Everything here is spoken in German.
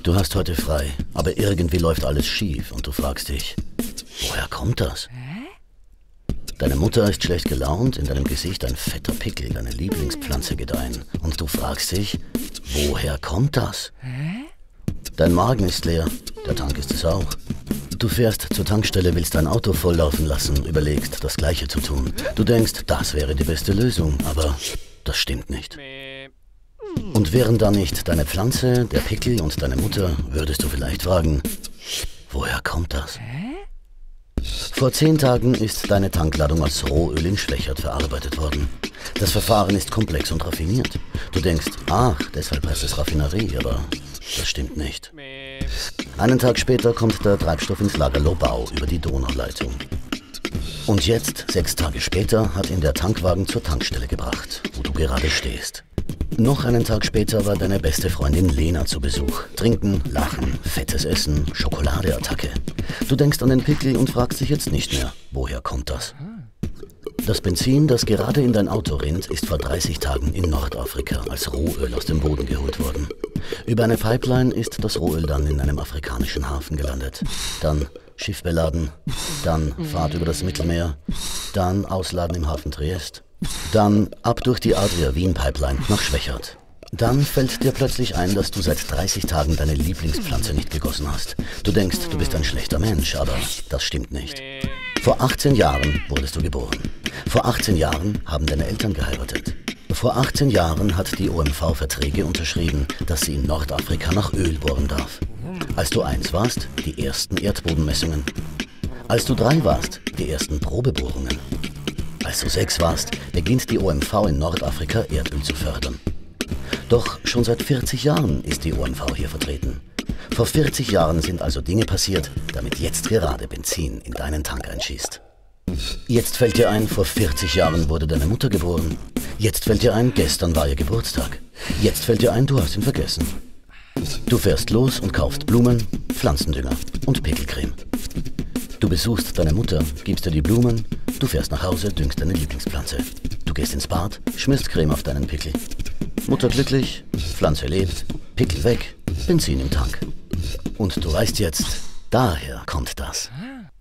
Du hast heute frei, aber irgendwie läuft alles schief und du fragst dich, woher kommt das? Deine Mutter ist schlecht gelaunt, in deinem Gesicht ein fetter Pickel, deine Lieblingspflanze gedeihen. Und du fragst dich, woher kommt das? Dein Magen ist leer, der Tank ist es auch. Du fährst zur Tankstelle, willst dein Auto volllaufen lassen, überlegst, das Gleiche zu tun. Du denkst, das wäre die beste Lösung, aber das stimmt nicht. Und wären da nicht deine Pflanze, der Pickel und deine Mutter, würdest du vielleicht fragen, woher kommt das? Vor 10 Tagen ist deine Tankladung als Rohöl in Schwächert verarbeitet worden. Das Verfahren ist komplex und raffiniert. Du denkst, ach, deshalb heißt es Raffinerie, aber das stimmt nicht. Einen Tag später kommt der Treibstoff ins Lager Lobau über die Donauleitung. Und jetzt, 6 Tage später, hat ihn der Tankwagen zur Tankstelle gebracht, wo du gerade stehst. Noch einen Tag später war deine beste Freundin Lena zu Besuch. Trinken, lachen, fettes Essen, Schokoladeattacke. Du denkst an den Pickel und fragst dich jetzt nicht mehr, woher kommt das? Das Benzin, das gerade in dein Auto rinnt, ist vor 30 Tagen in Nordafrika als Rohöl aus dem Boden geholt worden. Über eine Pipeline ist das Rohöl dann in einem afrikanischen Hafen gelandet. Dann Schiff beladen, dann Fahrt über das Mittelmeer, dann Ausladen im Hafen Triest, dann ab durch die Adria-Wien-Pipeline nach Schwächert. Dann fällt dir plötzlich ein, dass du seit 30 Tagen deine Lieblingspflanze nicht gegossen hast. Du denkst, du bist ein schlechter Mensch, aber das stimmt nicht. Vor 18 Jahren wurdest du geboren. Vor 18 Jahren haben deine Eltern geheiratet. Vor 18 Jahren hat die OMV Verträge unterschrieben, dass sie in Nordafrika nach Öl bohren darf. Als du 1 warst, die ersten Erdbodenmessungen. Als du 3 warst, die ersten Probebohrungen. Als du 6 warst, beginnt die OMV in Nordafrika Erdöl zu fördern. Doch schon seit 40 Jahren ist die OMV hier vertreten. Vor 40 Jahren sind also Dinge passiert, damit jetzt gerade Benzin in deinen Tank einschießt. Jetzt fällt dir ein, vor 40 Jahren wurde deine Mutter geboren. Jetzt fällt dir ein, gestern war ihr Geburtstag. Jetzt fällt dir ein, du hast ihn vergessen. Du fährst los und kaufst Blumen, Pflanzendünger und Pickelcreme. Du besuchst deine Mutter, gibst ihr die Blumen, du fährst nach Hause, düngst deine Lieblingspflanze. Du gehst ins Bad, schmierst Creme auf deinen Pickel. Mutter glücklich, Pflanze lebt, Pickel weg, Benzin im Tank. Und du weißt jetzt, daher kommt das.